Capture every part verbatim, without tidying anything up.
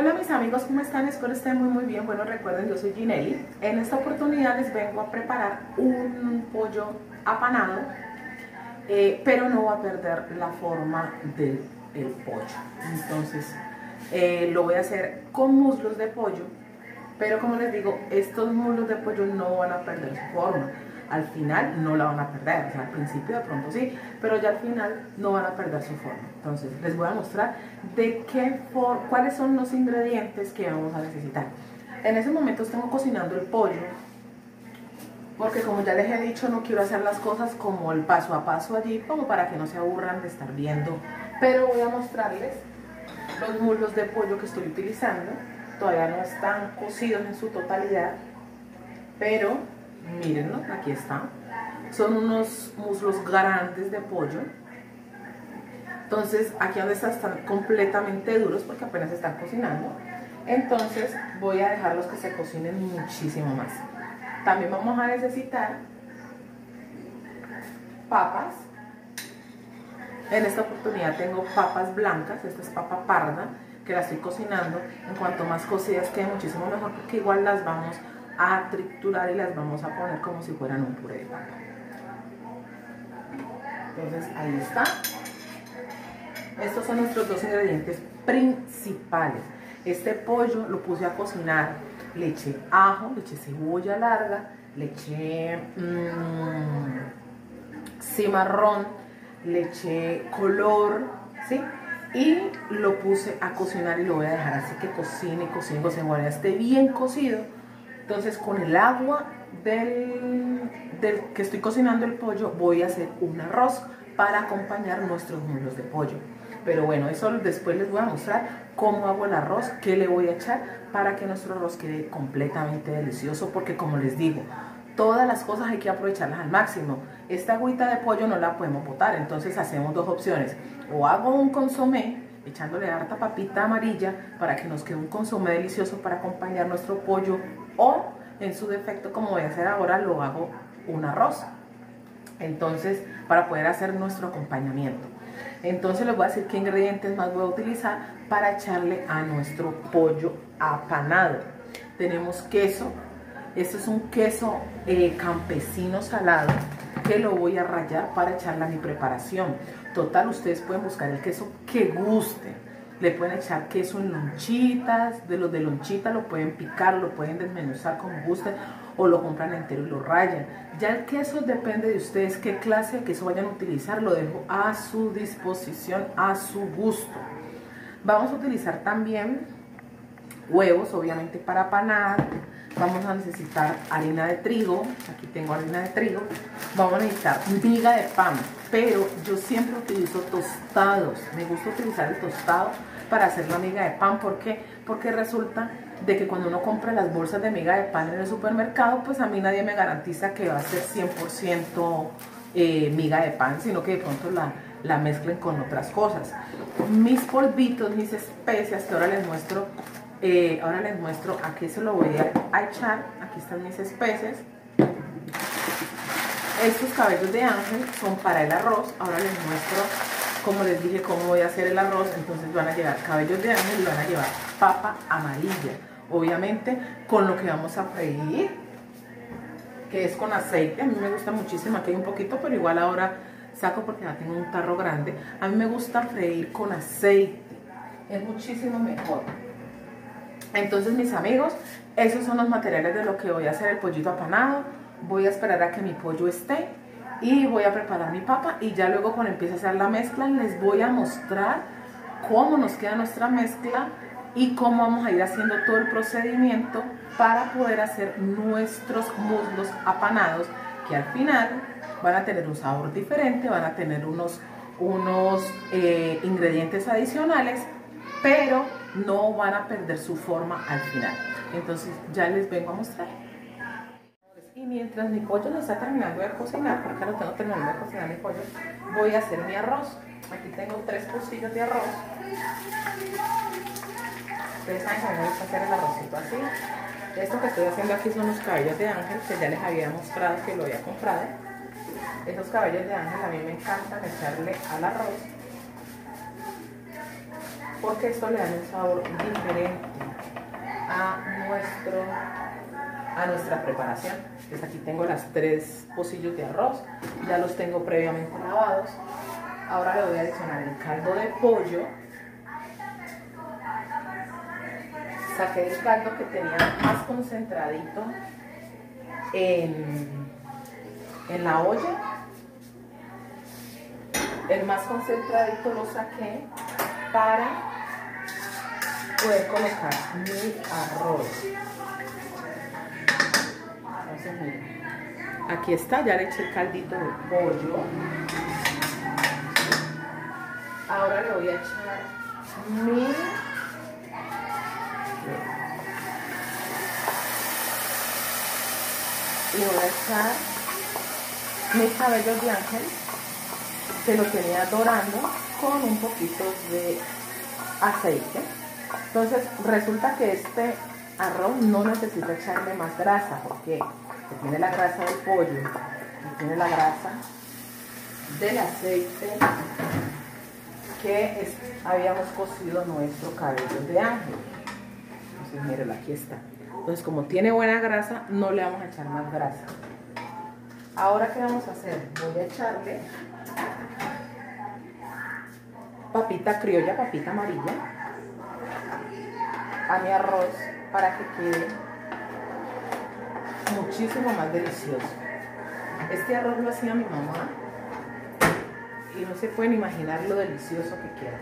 Hola mis amigos, ¿cómo están? Espero estén muy muy bien. Bueno, recuerden, yo soy Ginelli. En esta oportunidad les vengo a preparar un pollo apanado, eh, pero no va a perder la forma del el pollo. Entonces, eh, lo voy a hacer con muslos de pollo, pero como les digo, estos muslos de pollo no van a perder su forma. Al final no la van a perder, o sea, al principio de pronto sí, pero ya al final no van a perder su forma. Entonces les voy a mostrar de qué for cuáles son los ingredientes que vamos a necesitar. En ese momento tengo cocinando el pollo, porque como ya les he dicho, no quiero hacer las cosas como el paso a paso allí, como para que no se aburran de estar viendo. Pero voy a mostrarles los muslos de pollo que estoy utilizando. Todavía no están cocidos en su totalidad, pero mírenlo, aquí está. Son unos muslos grandes de pollo. Entonces aquí donde están, están completamente duros porque apenas están cocinando. Entonces voy a dejarlos que se cocinen muchísimo más. También vamos a necesitar papas. En esta oportunidad tengo papas blancas. Esta es papa parda, que la estoy cocinando. En cuanto más cocidas quede muchísimo mejor, porque igual las vamos a triturar y las vamos a poner como si fueran un puré de papa. Entonces ahí está. Estos son nuestros dos ingredientes principales. Este pollo lo puse a cocinar, le eché ajo, le eché cebolla larga, le eché mmm, cimarrón, le eché color, ¿sí? Y lo puse a cocinar y lo voy a dejar así que cocine, cocine, cocine, cuando ya esté bien cocido. Entonces con el agua del, del que estoy cocinando el pollo voy a hacer un arroz para acompañar nuestros muslos de pollo. Pero bueno, eso después les voy a mostrar cómo hago el arroz, qué le voy a echar para que nuestro arroz quede completamente delicioso, porque como les digo, todas las cosas hay que aprovecharlas al máximo. Esta agüita de pollo no la podemos botar, entonces hacemos dos opciones. O hago un consomé echándole harta papita amarilla para que nos quede un consomé delicioso para acompañar nuestro pollo, o en su defecto, como voy a hacer ahora, lo hago un arroz. Entonces, para poder hacer nuestro acompañamiento. Entonces les voy a decir qué ingredientes más voy a utilizar para echarle a nuestro pollo apanado. Tenemos queso. Este es un queso eh, campesino salado que lo voy a rallar para echarle a mi preparación. Total, ustedes pueden buscar el queso que gusten. Le pueden echar queso en lonchitas, de los de lonchita lo pueden picar, lo pueden desmenuzar como gusten, o lo compran entero y lo rayan. Ya el queso depende de ustedes qué clase de queso vayan a utilizar, lo dejo a su disposición, a su gusto. Vamos a utilizar también huevos, obviamente para apanar. Vamos a necesitar harina de trigo, aquí tengo harina de trigo. Vamos a necesitar miga de pan, pero yo siempre utilizo tostados. Me gusta utilizar el tostado para hacer la miga de pan. ¿Por qué? Porque resulta de que cuando uno compra las bolsas de miga de pan en el supermercado, pues a mí nadie me garantiza que va a ser cien por ciento eh, miga de pan, sino que de pronto la, la mezclen con otras cosas. Mis polvitos, mis especias, que ahora les muestro, eh, ahora les muestro a qué se lo voy a, a echar. Aquí están mis especies. Estos cabellos de ángel son para el arroz. Ahora les muestro, como les dije, cómo voy a hacer el arroz. Entonces van a llevar cabellos de ángel y van a llevar papa amarilla, obviamente con lo que vamos a freír, que es con aceite. A mí me gusta muchísimo, aquí hay un poquito, pero igual ahora saco porque ya tengo un tarro grande. A mí me gusta freír con aceite, es muchísimo mejor. Entonces, mis amigos, esos son los materiales de lo que voy a hacer el pollito apanado. Voy a esperar a que mi pollo esté y voy a preparar mi papa, y ya luego cuando empiece a hacer la mezcla les voy a mostrar cómo nos queda nuestra mezcla y cómo vamos a ir haciendo todo el procedimiento para poder hacer nuestros muslos apanados, que al final van a tener un sabor diferente, van a tener unos, unos eh, ingredientes adicionales, pero no van a perder su forma al final. Entonces ya les vengo a mostrar. Y mientras mi pollo no está terminando de cocinar, porque ahora tengo terminando de cocinar mi pollo, voy a hacer mi arroz. Aquí tengo tres pocillos de arroz. Ustedes saben que me gusta hacer el arrocito así. Esto que estoy haciendo aquí son los cabellos de ángel, que ya les había mostrado que lo había comprado. Esos cabellos de ángel a mí me encantan echarle al arroz, porque esto le da un sabor diferente. a, nuestro, a nuestra preparación. Pues aquí tengo las tres pocillos de arroz, ya los tengo previamente lavados. Ahora le voy a adicionar el caldo de pollo. Saqué el caldo que tenía más concentradito en, en la olla. El más concentradito lo saqué para poder colocar mi arroz. Entonces, miren, aquí está, ya le eché el caldito de pollo. Ahora le voy a echar mi le voy a echar mis cabellos de ángel, que lo tenía dorando con un poquito de aceite. Entonces resulta que este arroz no necesita echarle más grasa, porque tiene la grasa del pollo y tiene la grasa del aceite que es, habíamos cocido nuestro cabello de ángel. Entonces mírenlo, aquí está. Entonces como tiene buena grasa, no le vamos a echar más grasa. Ahora, ¿qué vamos a hacer? Voy a echarle papita criolla, papita amarilla, a mi arroz para que quede muchísimo más delicioso. Este arroz lo hacía mi mamá y no se pueden imaginar lo delicioso que queda.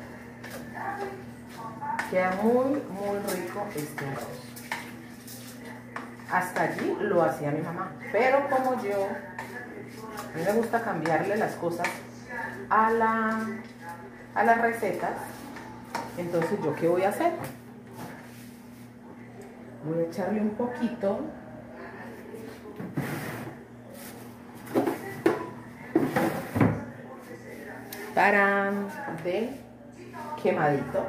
Queda muy, muy rico este arroz. Hasta allí lo hacía mi mamá, pero como yo, a mí me gusta cambiarle las cosas a, la, a las recetas, entonces yo ¿qué voy a hacer? Voy a echarle un poquito tarán, de quemadito.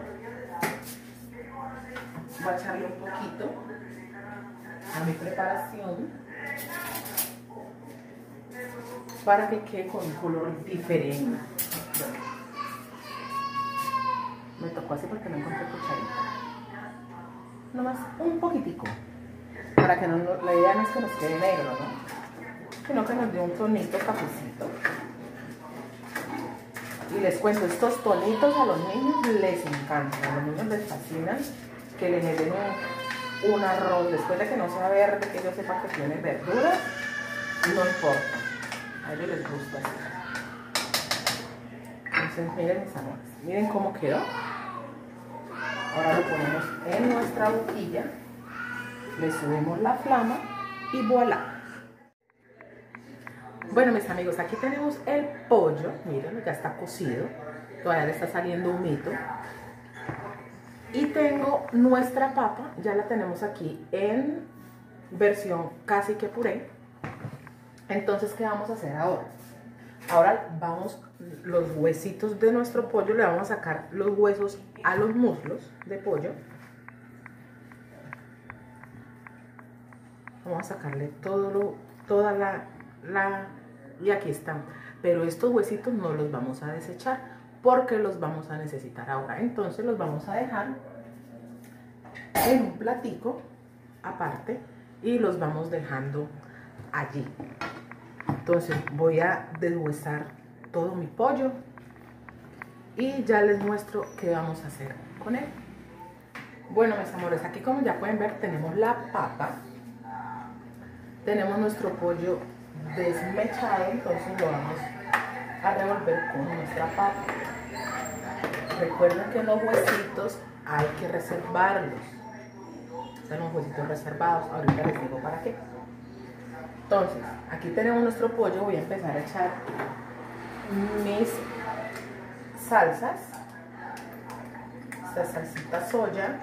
Voy a echarle un poquito a mi preparación para que quede con un color diferente. Me tocó así porque no encontré cucharita. Nomás un poquitico, para que no, la idea no es que nos quede negro, ¿no? Sino que nos dé un tonito cafecito. Y les cuento, estos tonitos a los niños les encantan, a los niños les fascinan que les den un, un arroz, después de que no sea verde, que ellos sepan que tienen verduras, no importa, a ellos les gusta así. Entonces miren mis amores, miren cómo quedó. Ahora lo ponemos en nuestra boquilla, le subimos la flama y voilà. Bueno mis amigos, aquí tenemos el pollo, miren, ya está cocido, todavía le está saliendo humito. Y tengo nuestra papa, ya la tenemos aquí en versión casi que puré. Entonces, ¿qué vamos a hacer ahora? Ahora vamos, los huesitos de nuestro pollo, le vamos a sacar los huesos a los muslos de pollo. Vamos a sacarle todo lo, toda la, la, y aquí están. Pero estos huesitos no los vamos a desechar porque los vamos a necesitar ahora. Entonces los vamos a dejar en un platico aparte y los vamos dejando allí. Entonces voy a deshuesar todo mi pollo y ya les muestro qué vamos a hacer con él. Bueno mis amores, aquí como ya pueden ver tenemos la papa, tenemos nuestro pollo desmechado, entonces lo vamos a revolver con nuestra papa. Recuerden que los huesitos hay que reservarlos. Están los huesitos reservados. Ahorita les digo para qué. Entonces, aquí tenemos nuestro pollo. Voy a empezar a echar mis salsas. Esta salsita soya.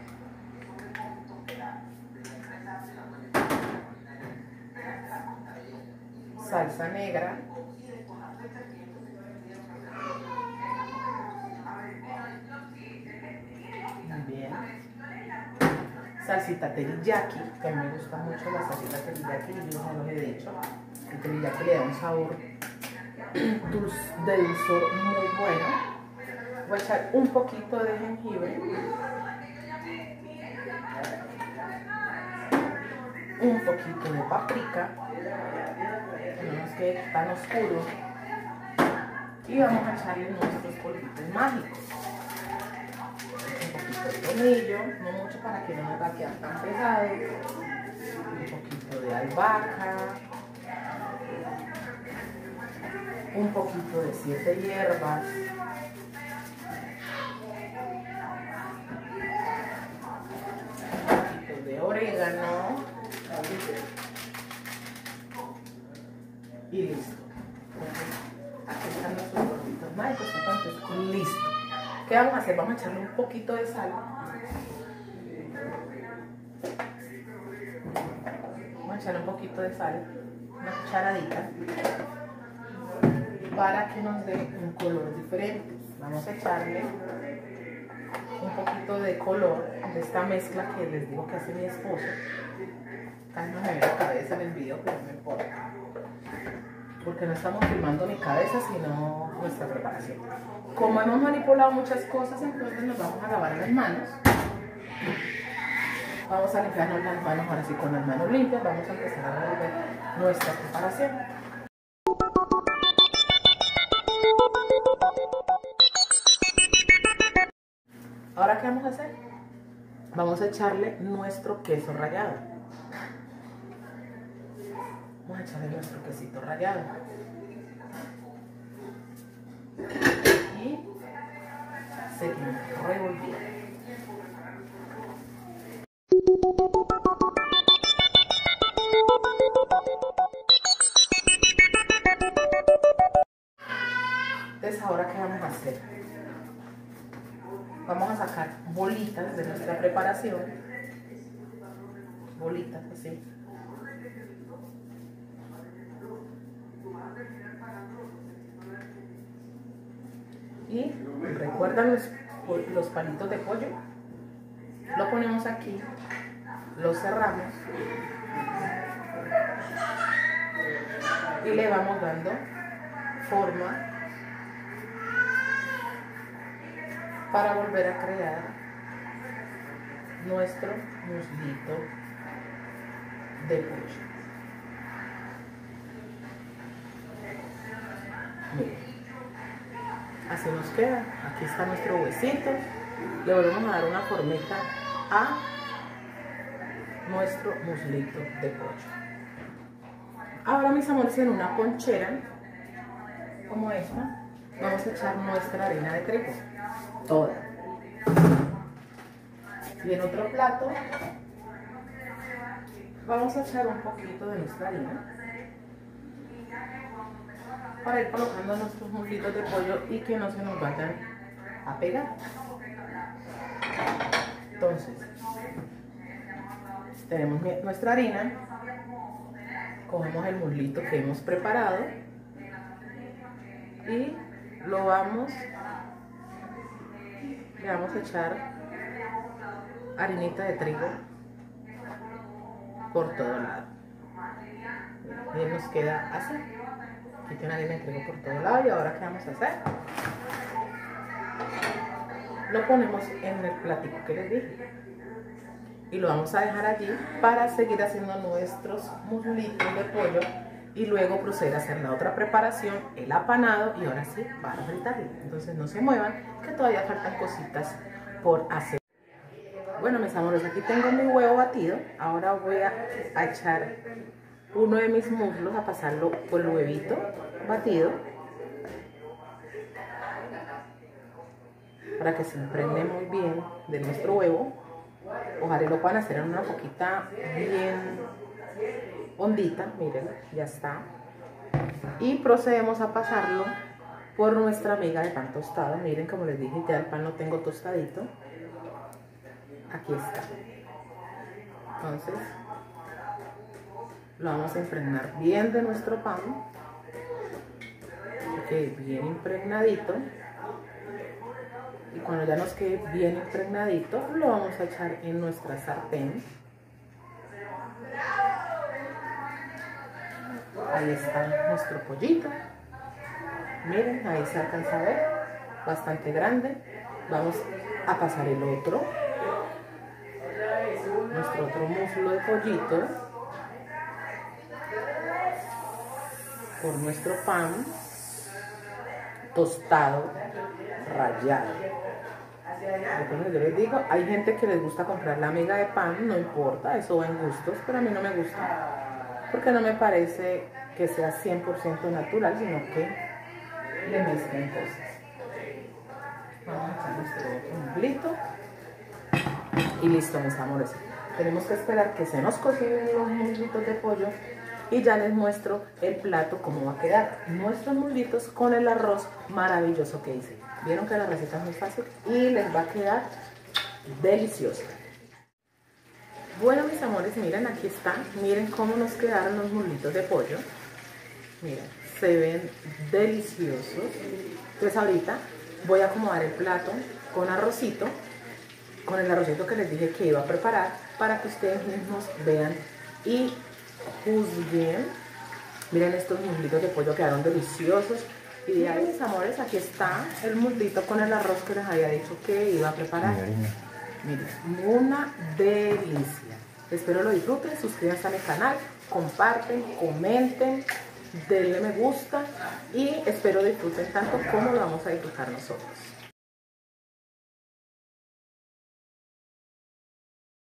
Salsa negra. Bien. Salsita teriyaki, que a mí me gusta mucho la salsita teriyaki, y yo no lo he dicho. El teriyaki le da un sabor de dulzor muy bueno. Voy a echar un poquito de jengibre. un poquito de paprika, que no nos quede tan oscuro, y vamos a echarle nuestros polvitos mágicos. Un poquito de tomillo, no mucho para que no nos va a quedar tan pesado, un poquito de albahaca, un poquito de siete hierbas, un poquito de orégano y listo. Aquí están nuestros polvitos mágicos, entonces listo. ¿Qué vamos a hacer? Vamos a echarle un poquito de sal. Vamos a echarle un poquito de sal, una cucharadita, para que nos dé un color diferente. Vamos a echarle un poquito de color de esta mezcla que les digo que hace mi esposo. Casi no me ve la cabeza en el video, pero no me importa, porque no estamos filmando mi cabeza, sino nuestra preparación. Como hemos manipulado muchas cosas, entonces nos vamos a lavar las manos. Vamos a limpiarnos las manos ahora sí, con las manos limpias. Vamos a empezar a revolver nuestra preparación. Ahora, ¿qué vamos a hacer? Vamos a echarle nuestro queso rallado. Vamos a echarle nuestro quesito rallado. Y seguimos revolviendo. Entonces, ahora, ¿qué vamos a hacer? Vamos a sacar bolitas de nuestra preparación. Bolitas así. Y recuerdan los, los palitos de pollo. Lo ponemos aquí. Lo cerramos. Y le vamos dando forma para volver a crear nuestro muslito de pollo. Miren, así nos queda. Aquí está nuestro huesito. Le volvemos a dar una formita a nuestro muslito de pollo. Ahora, mis amores, en una ponchera como esta, vamos a echar nuestra harina de trigo. Toda. Y en otro plato vamos a echar un poquito de nuestra harina para ir colocando nuestros muslitos de pollo y que no se nos vayan a pegar. Entonces, tenemos nuestra harina, cogemos el muslito que hemos preparado y lo vamos le vamos a echar harinita de trigo por todo lado. Y nos queda así. Aquí tiene harina de trigo por todo lado. Y ahora, ¿qué vamos a hacer? Lo ponemos en el platico que les dije. Y lo vamos a dejar allí para seguir haciendo nuestros muslitos de pollo. Y luego proceder a hacer la otra preparación, el apanado, y ahora sí, para fritarlo. Entonces no se muevan, que todavía faltan cositas por hacer. Bueno, mis amores, aquí tengo mi huevo batido. Ahora voy a, a echar uno de mis muslos, a pasarlo por el huevito batido, para que se impregne muy bien de nuestro huevo. Ojalá lo puedan hacer en una poquita bien hondita, miren, ya está. Y procedemos a pasarlo por nuestra miga de pan tostado. Miren, como les dije, ya el pan lo tengo tostadito. Aquí está. Entonces, lo vamos a impregnar bien de nuestro pan, que quede bien impregnadito. Y cuando ya nos quede bien impregnadito, lo vamos a echar en nuestra sartén. Ahí está nuestro pollito. Miren, ahí se alcanza a ver, bastante grande. Vamos a pasar el otro, nuestro otro muslo de pollito. por nuestro pan tostado, rallado. Entonces yo les digo, hay gente que les gusta comprar la miga de pan, no importa, eso va en gustos, pero a mí no me gusta, porque no me parece que sea cien por ciento natural, sino que le mezclan cosas. Vamos a echar nuestro otro muslito y listo, mis amores. Tenemos que esperar que se nos cocinen los muslitos de pollo y ya les muestro el plato cómo va a quedar. Nuestros muslitos con el arroz maravilloso que hice. Vieron que la receta es muy fácil y les va a quedar delicioso. Bueno, mis amores, miren, aquí está. Miren cómo nos quedaron los muslitos de pollo. Miren, se ven deliciosos. Entonces ahorita voy a acomodar el plato con arrocito, con el arrocito que les dije que iba a preparar, para que ustedes mismos vean y juzguen. Miren, estos muslitos de pollo quedaron deliciosos. Y ahí, mis amores, aquí está el muslito con el arroz que les había dicho que iba a preparar. Miren, una delicia. Espero lo disfruten, suscríbanse a mi canal, comparten, comenten, denle me gusta y espero disfruten tanto como lo vamos a disfrutar nosotros.